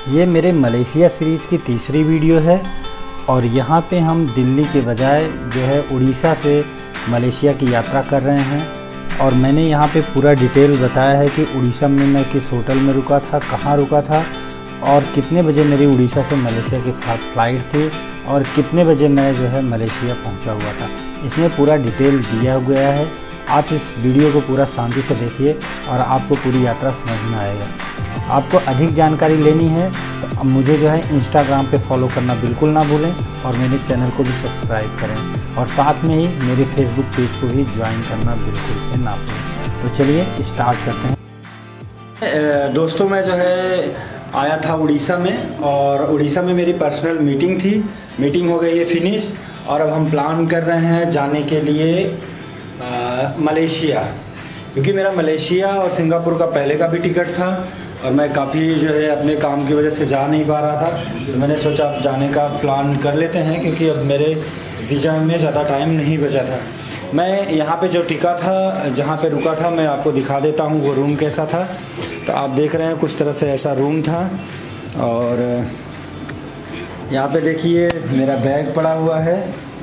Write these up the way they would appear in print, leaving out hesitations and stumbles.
ये मेरे Malaysia series की तीसरी वीडियो है और यहाँ पे हम दिल्ली के बजाय जो है उड़ीसा से मलेशिया की यात्रा कर रहे हैं। और मैंने यहाँ पे पूरा डिटेल बताया है कि उड़ीसा में मैं किस होटल में रुका था, कहाँ रुका था और कितने बजे मेरी उड़ीसा से मलेशिया की फ़्लाइट थी और कितने बजे मैं जो है मलेशिया पहुँचा हुआ था। इसमें पूरा डिटेल दिया गया है। आप इस वीडियो को पूरा शांति से देखिए और आपको पूरी यात्रा समझ में आएगा। आपको अधिक जानकारी लेनी है तो मुझे जो है इंस्टाग्राम पे फॉलो करना बिल्कुल ना भूलें और मेरे चैनल को भी सब्सक्राइब करें और साथ में ही मेरे फेसबुक पेज को भी ज्वाइन करना बिल्कुल से ना भूलें। तो चलिए स्टार्ट करते हैं। दोस्तों, मैं जो है आया था उड़ीसा में और उड़ीसा में मेरी पर्सनल मीटिंग थी। मीटिंग हो गई है फिनिश और अब हम प्लान कर रहे हैं जाने के लिए मलेशिया, क्योंकि मेरा मलेशिया और सिंगापुर का पहले का भी टिकट था और मैं काफ़ी जो है अपने काम की वजह से जा नहीं पा रहा था। तो मैंने सोचा अब जाने का प्लान कर लेते हैं, क्योंकि अब मेरे वीज़ा में ज़्यादा टाइम नहीं बचा था। मैं यहाँ पे जो टिका था, जहाँ पे रुका था, मैं आपको दिखा देता हूँ वो रूम कैसा था। तो आप देख रहे हैं कुछ तरह से ऐसा रूम था। और यहाँ पे देखिए मेरा बैग पड़ा हुआ है,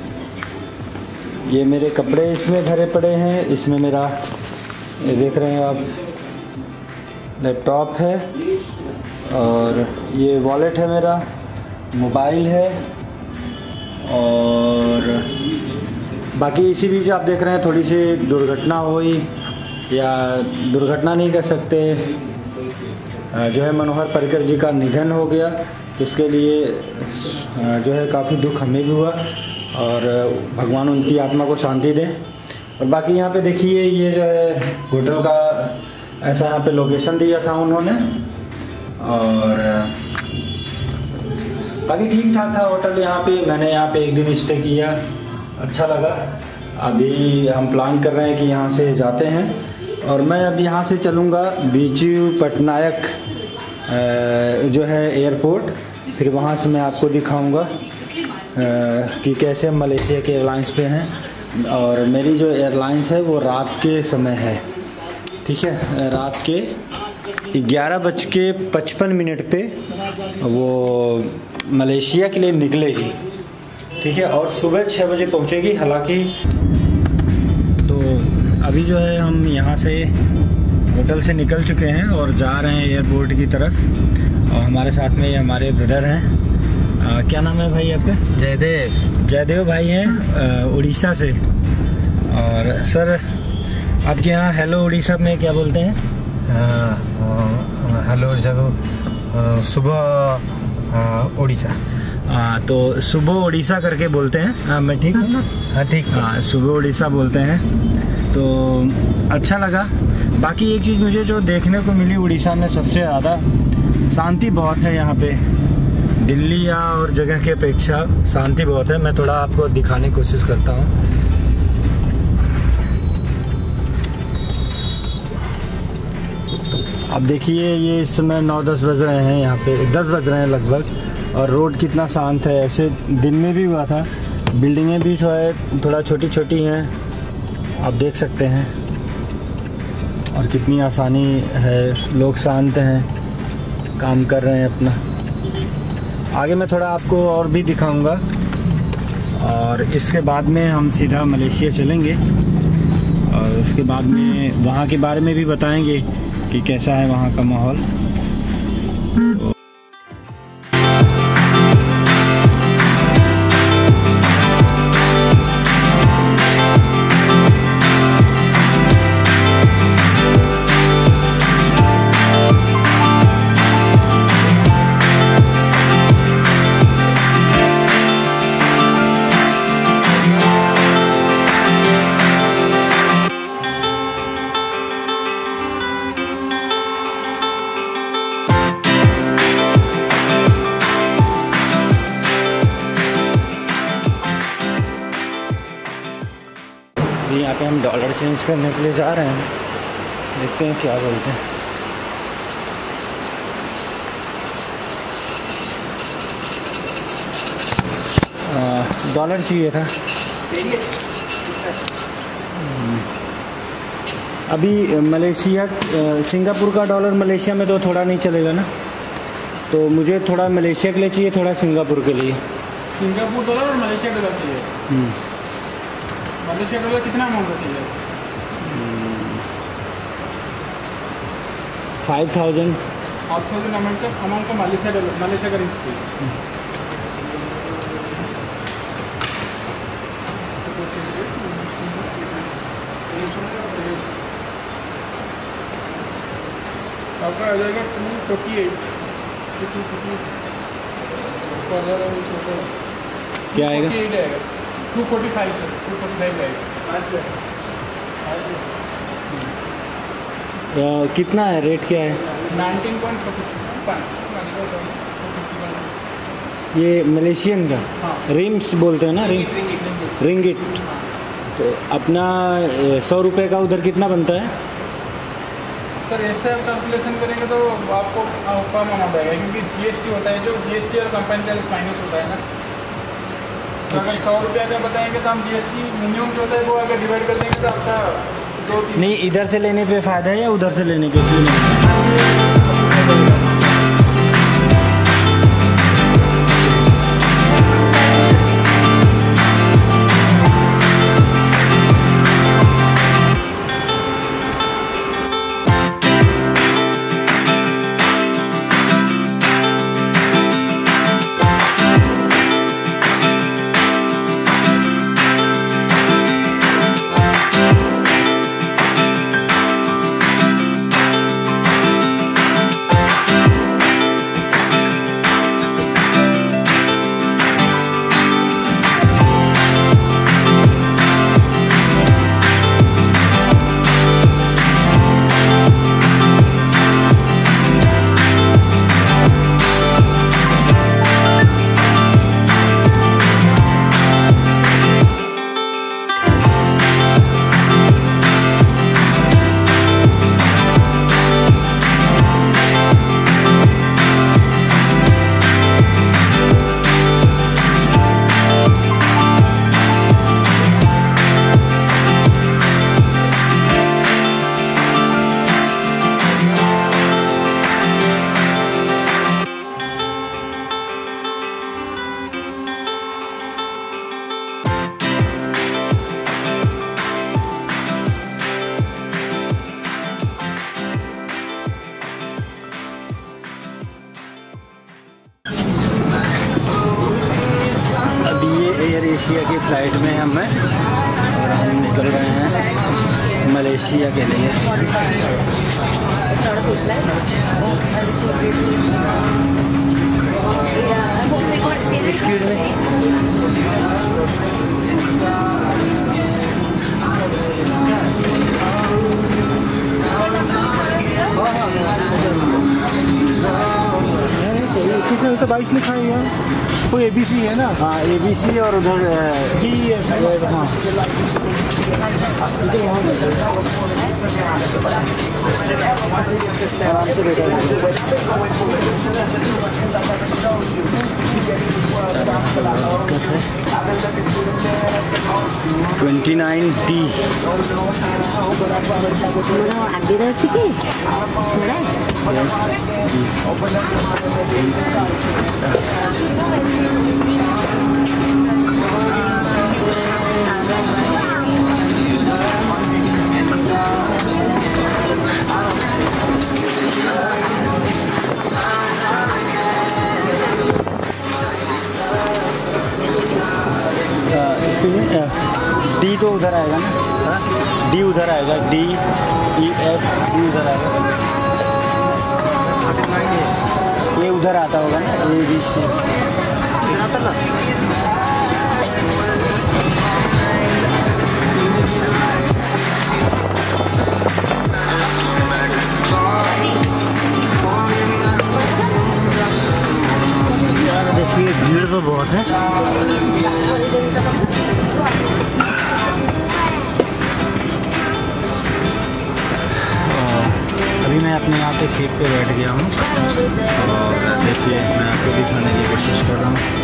ये मेरे कपड़े इसमें भरे पड़े हैं। इसमें मेरा, ये देख रहे हैं आप, लैपटॉप है और ये वॉलेट है, मेरा मोबाइल है। और बाकी इसी बीच आप देख रहे हैं थोड़ी सी दुर्घटना हुई, या दुर्घटना नहीं कह सकते, जो है मनोहर पर्रिकर जी का निधन हो गया। तो इसके लिए जो है काफ़ी दुख हमें भी हुआ और भगवान उनकी आत्मा को शांति दें। और बाकी यहाँ पे देखिए ये जो है होटल का ऐसा यहाँ पे लोकेशन दिया था उन्होंने और बाकी ठीक ठाक था होटल। यहाँ पे मैंने यहाँ पे एक दिन स्टे किया, अच्छा लगा। अभी हम प्लान कर रहे हैं कि यहाँ से जाते हैं और मैं अब यहाँ से चलूँगा बिजू पटनायक जो है एयरपोर्ट। फिर वहाँ से मैं आपको दिखाऊँगा कि कैसे हम मलेशिया के एयरलाइंस पे हैं। और मेरी जो एयरलाइंस है वो रात के समय है, ठीक है, रात के 11:55 पे वो मलेशिया के लिए निकलेगी, ठीक है, और सुबह 6 बजे पहुंचेगी। हालांकि तो अभी जो है हम यहाँ से होटल से निकल चुके हैं और जा रहे हैं एयरपोर्ट की तरफ। और हमारे साथ में ये हमारे ब्रदर हैं, क्या नाम है भाई आपका? जयदेव भाई हैं उड़ीसा से। और सर आपके यहाँ हेलो उड़ीसा में क्या बोलते हैं? हेलो उड़ीसा को सुबह उड़ीसा। तो सुबह उड़ीसा करके बोलते हैं। मैं ठीक हूँ ना? हाँ ठीक। हाँ, सुबह उड़ीसा बोलते हैं। तो अच्छा लगा। बाकी एक चीज़ मुझे जो देखने को मिली उड़ीसा में, सबसे ज़्यादा शांति बहुत है यहाँ पे। दिल्ली या और जगह की अपेक्षा शांति बहुत है। मैं थोड़ा आपको दिखाने की कोशिश करता हूँ। अब देखिए ये इस समय 9-10 बज रहे हैं, यहाँ पे 10 बज रहे हैं लगभग। और रोड कितना शांत है, ऐसे दिन में भी हुआ था। बिल्डिंगें भी जो है थोड़ा छोटी छोटी हैं, आप देख सकते हैं। और कितनी आसानी है, लोग शांत हैं, काम कर रहे हैं अपना। आगे मैं थोड़ा आपको और भी दिखाऊंगा और इसके बाद में हम सीधा मलेशिया चलेंगे और उसके बाद में वहाँ के बारे में भी बताएंगे कि कैसा है वहाँ का माहौल। यहाँ पे हम डॉलर चेंज करने के लिए जा रहे हैं, देखते हैं क्या बोलते हैं। डॉलर चाहिए था। अभी मलेशिया सिंगापुर का डॉलर मलेशिया में तो थोड़ा नहीं चलेगा ना, तो तो मुझे थोड़ा मलेशिया के लिए चाहिए, थोड़ा सिंगापुर के लिए। सिंगापुर डॉलर और मलेशिया डॉलर चाहिए। मलेशिया डॉलर कितना अमाउंट का चाहिए? 5000 अमाउंट का मलेशिया का रिस्क चाहिए। आपका आ जाएगा 248। क्या आएगा? 245 सर, 245 आएगा। कितना है, रेट क्या है? 19.45। ये मलेशियन का? हाँ। रिम्स बोलते हैं ना, रिंगिट। तो अपना 100 रुपये का उधर कितना बनता है? सर ऐसे आप कैलकुलेशन करेंगे तो आपको कम अमाउंट आएगा, क्योंकि जीएसटी होता है, जो जीएसटी और कंपनी टैक्स माइनस होता है ना। तो अगर 100 रुपये का बताएंगे तो हम जीएसटी मिनिमम जो होता है वो अगर डिवाइड कर देंगे तो आपका 2-3। नहीं, इधर से लेने पे फ़ायदा है या उधर से लेने पे? एशिया की फ़्लाइट में हम हैं और हम निकल रहे हैं मलेशिया के लिए। तो 22 लिखा है यहाँ, कोई ABC है ना? हाँ, ABC और उधर D है। हाँ। 29D। डी तो उधर आएगा ना? डी उधर आएगा, D E F D उधर आएगा। ये उधर आता होगा ना, A B C। देखिए भीड़ तो बहुत है। अभी मैं अपने यहाँ पे सीट पे बैठ गया हूँ और देखिए मैं आपको दिखाने की कोशिश कर रहा हूँ।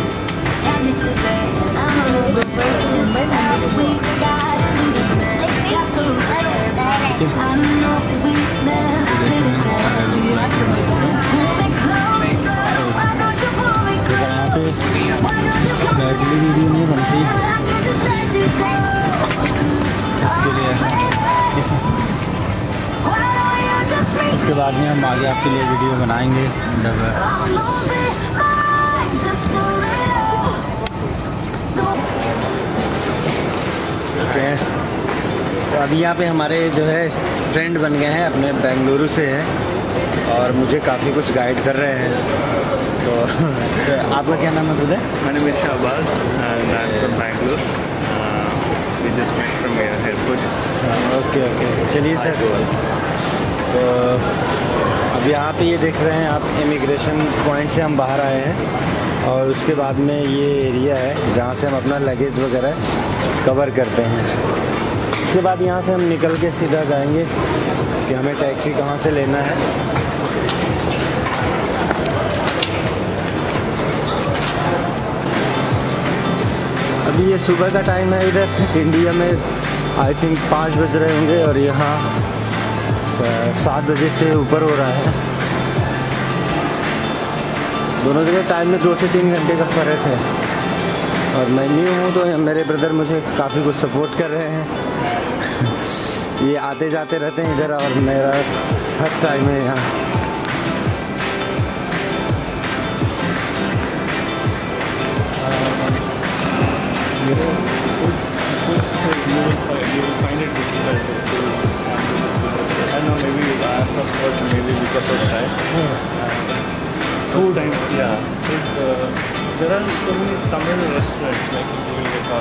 उसके बाद में हम आगे आपके लिए वीडियो बनाएंगे। तो अभी यहाँ पे हमारे जो है फ्रेंड बन गए हैं, अपने बेंगलुरु से हैं और मुझे काफ़ी कुछ गाइड कर रहे हैं। तो आपका क्या नाम है खुद है? My name is Shahbaz and I'm from Bangalore. We just met from airport. Okay चलिए सर। तो अब यहाँ पे ये देख रहे हैं आप, इमिग्रेशन पॉइंट से हम बाहर आए हैं और उसके बाद में ये एरिया है जहाँ से हम अपना लगेज वगैरह कवर करते हैं। उसके बाद यहाँ से हम निकल के सीधा जाएंगे कि हमें टैक्सी कहाँ से लेना है। अभी ये सुबह का टाइम है, इधर इंडिया में आई थिंक 5 बज रहे होंगे और यहाँ 7 बजे से ऊपर हो रहा है। दोनों जगह टाइम में 2 से 3 घंटे का फ़र्क है और मैं न्यू हूँ तो मेरे ब्रदर मुझे काफ़ी कुछ सपोर्ट कर रहे हैं। ये आते जाते रहते हैं इधर और मेरा फर्स्ट टाइम है यहाँ। You will find it difficult to I know maybe because of time. Food time, yeah. There are so many Tamil restaurants like you will get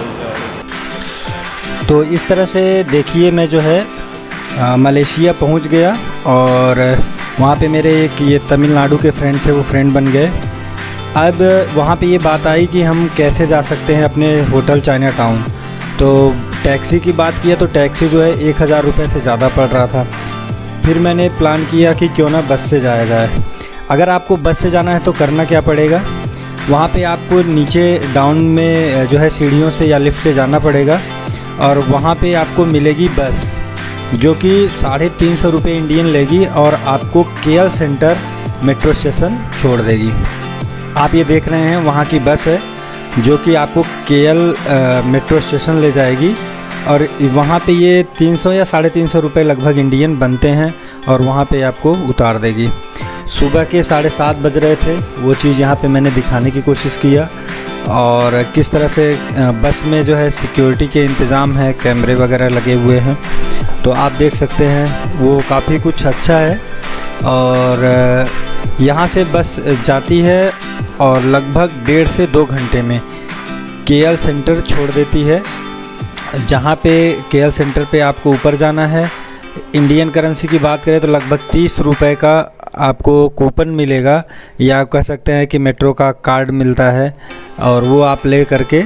all तो इस तरह से देखिए मैं जो है मलेशिया पहुंच गया और वहाँ पे मेरे एक ये तमिलनाडु के फ्रेंड थे, वो फ्रेंड बन गए। अब वहाँ पे ये बात आई कि हम कैसे जा सकते हैं अपने होटल चाइना टाउन। तो टैक्सी की बात किया तो टैक्सी जो है 1000 रुपये से ज़्यादा पड़ रहा था। फिर मैंने प्लान किया कि क्यों ना बस से जाया जाए। अगर आपको बस से जाना है तो करना क्या पड़ेगा, वहाँ पे आपको नीचे डाउन में जो है सीढ़ियों से या लिफ्ट से जाना पड़ेगा और वहाँ पे आपको मिलेगी बस जो कि 350 रुपये इंडियन लेगी और आपको KL सेंटर मेट्रो स्टेशन छोड़ देगी। आप ये देख रहे हैं वहाँ की बस है जो कि आपको KL मेट्रो स्टेशन ले जाएगी और वहाँ पे ये 300 या 350 रुपये लगभग इंडियन बनते हैं और वहाँ पे आपको उतार देगी। सुबह के 7:30 बज रहे थे, वो चीज़ यहाँ पे मैंने दिखाने की कोशिश किया और किस तरह से बस में जो है सिक्योरिटी के इंतज़ाम है, कैमरे वगैरह लगे हुए हैं। तो आप देख सकते हैं वो काफ़ी कुछ अच्छा है और यहाँ से बस जाती है और लगभग 1.5 से 2 घंटे में KL सेंटर छोड़ देती है। जहाँ पे KL सेंटर पे आपको ऊपर जाना है, इंडियन करेंसी की बात करें तो लगभग 30 रुपये का आपको कूपन मिलेगा या कह सकते हैं कि मेट्रो का कार्ड मिलता है और वो आप ले करके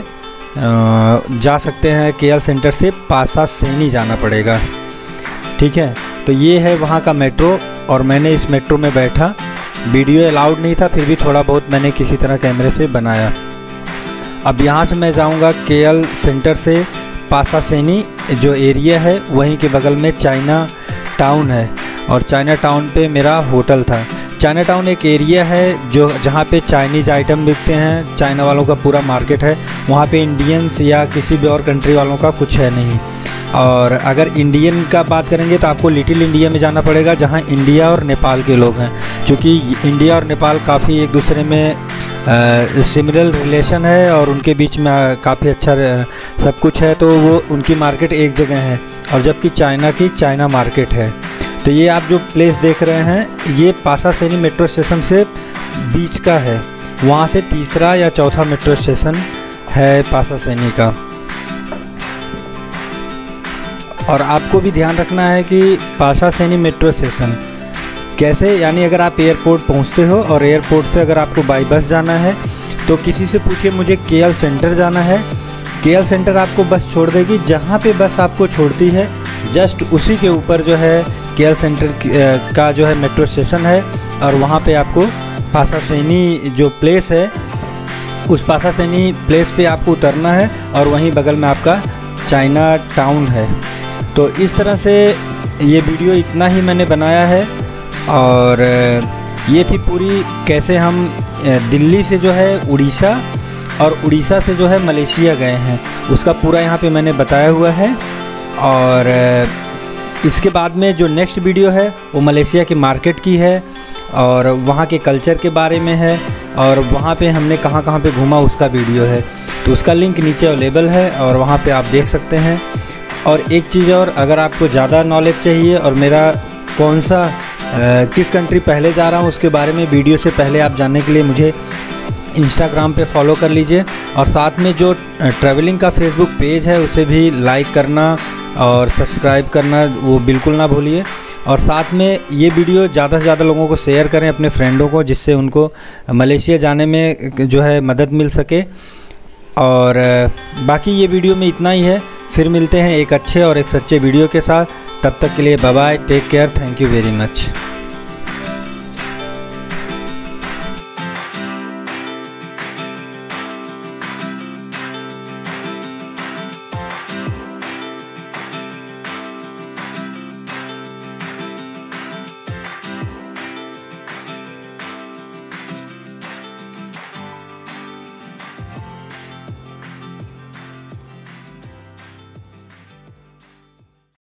जा सकते हैं। KL सेंटर से पासा सैनी जाना पड़ेगा, ठीक है। तो ये है वहाँ का मेट्रो और मैंने इस मेट्रो में बैठा। वीडियो अलाउड नहीं था, फिर भी थोड़ा बहुत मैंने किसी तरह कैमरे से बनाया। अब यहाँ से मैं जाऊँगा KL सेंटर से पासा सैनी जो एरिया है वहीं के बगल में चाइना टाउन है और चाइना टाउन पे मेरा होटल था। चाइना टाउन एक एरिया है जो जहाँ पे चाइनीज़ आइटम बिकते हैं, चाइना वालों का पूरा मार्केट है। वहाँ पे इंडियंस या किसी भी और कंट्री वालों का कुछ है नहीं। और अगर इंडियन का बात करेंगे तो आपको लिटिल इंडिया में जाना पड़ेगा जहाँ इंडिया और नेपाल के लोग हैं, क्योंकि इंडिया और नेपाल काफ़ी एक दूसरे में सिमिलर रिलेशन है और उनके बीच में काफ़ी अच्छा सब कुछ है। तो वो उनकी मार्केट एक जगह है और जबकि चाइना की चाइना मार्केट है। तो ये आप जो प्लेस देख रहे हैं ये पासा सैनी मेट्रो स्टेशन से बीच का है, वहाँ से तीसरा या चौथा मेट्रो स्टेशन है पासा सैनी का। और आपको भी ध्यान रखना है कि पासा सैनी मेट्रो स्टेशन कैसे, यानी अगर आप एयरपोर्ट पहुंचते हो और एयरपोर्ट से अगर आपको बाई बस जाना है तो किसी से पूछिए मुझे KL सेंटर जाना है। KL सेंटर आपको बस छोड़ देगी, जहां पे बस आपको छोड़ती है जस्ट उसी के ऊपर जो है KL सेंटर का जो है मेट्रो स्टेशन है और वहां पे आपको पासा सैनी जो प्लेस है उस पासा सैनी प्लेस पे आपको उतरना है और वहीं बगल में आपका चाइना टाउन है। तो इस तरह से ये वीडियो इतना ही मैंने बनाया है और ये थी पूरी कैसे हम दिल्ली से जो है उड़ीसा और उड़ीसा से जो है मलेशिया गए हैं, उसका पूरा यहाँ पे मैंने बताया हुआ है। और इसके बाद में जो नेक्स्ट वीडियो है वो मलेशिया की मार्केट की है और वहाँ के कल्चर के बारे में है और वहाँ पे हमने कहाँ कहाँ पे घूमा उसका वीडियो है। तो उसका लिंक नीचे अवेलेबल है और वहाँ पे आप देख सकते हैं। और एक चीज़ और, अगर आपको ज़्यादा नॉलेज चाहिए और मेरा कौन सा किस कंट्री पहले जा रहा हूँ उसके बारे में वीडियो से पहले आप जानने के लिए मुझे इंस्टाग्राम पे फॉलो कर लीजिए और साथ में जो ट्रैवलिंग का फेसबुक पेज है उसे भी लाइक करना और सब्सक्राइब करना वो बिल्कुल ना भूलिए। और साथ में ये वीडियो ज़्यादा से ज़्यादा लोगों को शेयर करें अपने फ्रेंडों को, जिससे उनको मलेशिया जाने में जो है मदद मिल सके। और बाकी ये वीडियो में इतना ही है। फिर मिलते हैं एक अच्छे और एक सच्चे वीडियो के साथ। तब तक के लिए bye bye, take care, thank you very much.